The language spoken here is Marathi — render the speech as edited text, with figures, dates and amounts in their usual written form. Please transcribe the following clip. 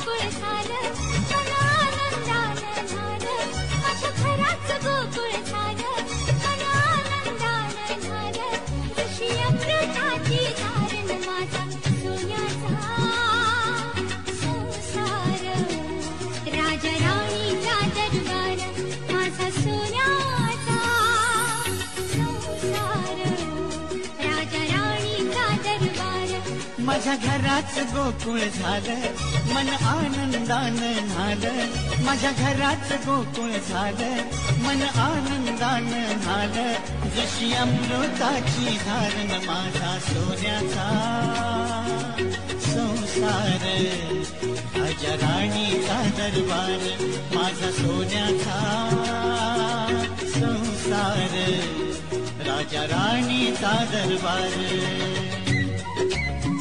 गोकुळ झालं मन आनंदानं झालं माझ्या घराचं गोकुळ झालं मन आनंदानं झालं ऋषी अमृताची धारण माझा सोन्याचा संसार राजा राणीचा दरबार माझा सोन्याचा संसार राजा राणीचा दरबार माझ्या घराचं गोकुळ झालं मन आनंदानं झालं माझ्या घराचं गोकुळ झालं मन आनंदानं झालं जशी अमृताची धारण माझा सोन्याचा संसार राजा राणीचा दरबार माझा सोन्याचा संसार राजा राणीचा दरबार